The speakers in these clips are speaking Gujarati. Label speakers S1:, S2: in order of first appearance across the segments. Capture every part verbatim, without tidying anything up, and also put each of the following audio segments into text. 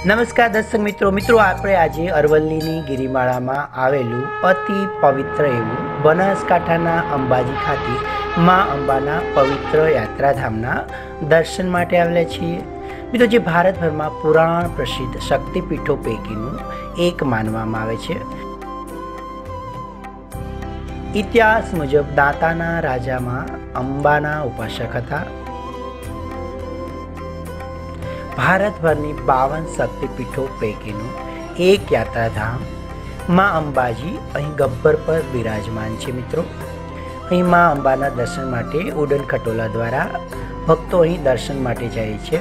S1: नमस्कार दर्शक मित्रों मित्रों આપણે આજે અરવલ્લીની ગિરિમાળામાં આવેલું અતિ પવિત્ર એવું બનાસકાંઠાના અંબાજી ખાતે માં અંબાના પવિત્ર યાત્રાધામના દર્શન માટે આવેલા છીએ। મિત્રો જે ભારતભરમાં પુરાણ પ્રસિદ્ધ શક્તિપીઠો પૈકીનું એક માનવામાં આવે છે। ઇતિહાસ મુજબ દાંતાના રાજામાં અંબાના ઉપાસક હતા। भारत भरनी बावन शक्तिपीठों पैकीનું एक यात्राधाम माँ अंबाजी अहीं गब्बर पर विराजमान है। मित्रों अहीं माँ अंबाना दर्शन माटे उड़न खटोला द्वारा भक्तों अहीं दर्शन माटे जाए छे।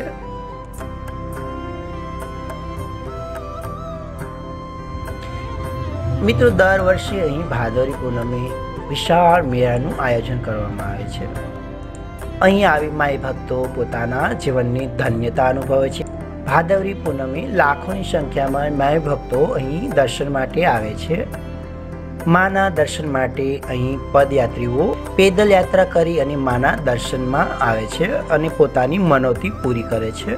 S1: मित्रों दर वर्षे अहीं भादरवी पूनमे विशाल मेळानुं आयोजन करवामां आवे छे। અહીં આવી માય ભક્તો પોતાના જીવનની ધન્યતા અનુભવે છે। ભાદરવી પૂનમે લાખોની સંખ્યામાં માય ભક્તો અહીં દર્શન માટે આવે છે। માના દર્શન માટે અહીં પદયાત્રીઓ પેદલ યાત્રા કરી અને માના દર્શનમાં આવે છે અને પોતાની મનોતી પૂરી કરે છે।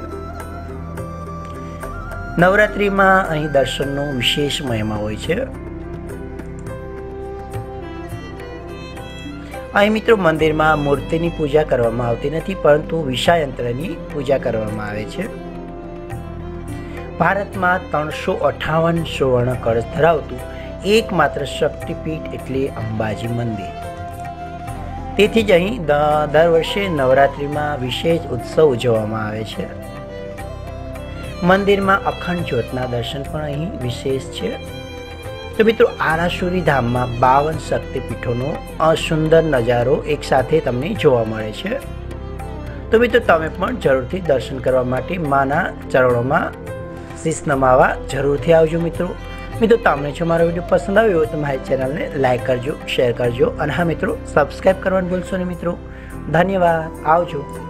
S1: નવરાત્રિમાં અહીં દર્શનનો વિશેષ મહિમા હોય છે। અહીં મિત્રો મંદિરમાં મૂર્તિની પૂજા કરવામાં આવતી નથી, પરંતુ વિષાયંત્રની પૂજા કરવામાં આવે છે। ભારતમાં ત્રણસો અઠાવન સુવર્ણ કળશ ધરાવતું એકમાત્ર શક્તિપીઠ એટલે અંબાજી મંદિર। તેથી જ અહીં દર વર્ષે નવરાત્રિમાં વિશેષ ઉત્સવ ઉજવવામાં આવે છે। મંદિરમાં અખંડ જ્યોતના દર્શન પણ અહીં વિશેષ છે। तो मित्रों आरासुरी धाम में बावन शक्तिपीठों असुंदर नजारो एक साथे तमने जोवा मळे छे। तो मित्रों तमे पण जरूरथी दर्शन करवा माटे माना चरणों में शीश नमावा जरूरथी आवजो। मित्रों मित्रों तमने जो मारो विडियो पसंद आव्यो तो मारी चेनल ने लाइक करजो, शेर करजो और हाँ मित्रों सब्सक्राइब करवानुं भूलशो नहीं। मित्रों धन्यवाद, आवजो।